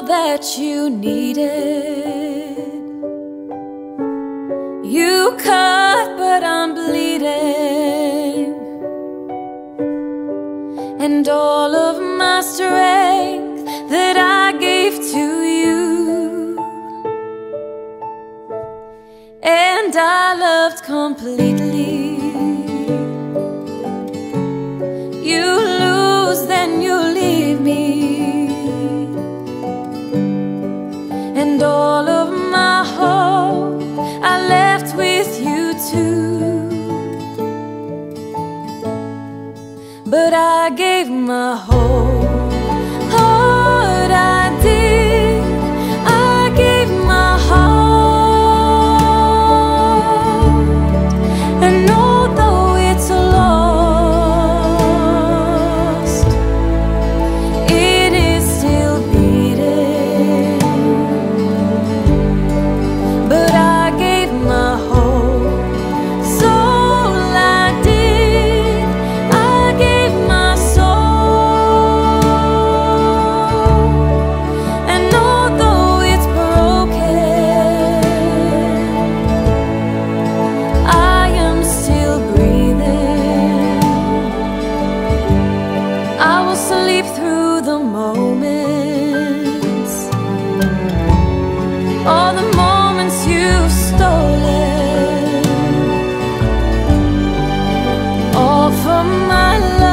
that you needed. You cut, but I'm bleeding, and all of my strength that I gave to you, and I loved completely. You lose, then you leave me, and all of my hope I left with you too. But I gave my whole heart, I did. I gave my heart, and although it's lost, it is still beating. But I gave my whole soul, I did. I gave my soul, and although it's broken, I am still breathing. I will sleep through the moments, all the moments you've stolen, all from my life.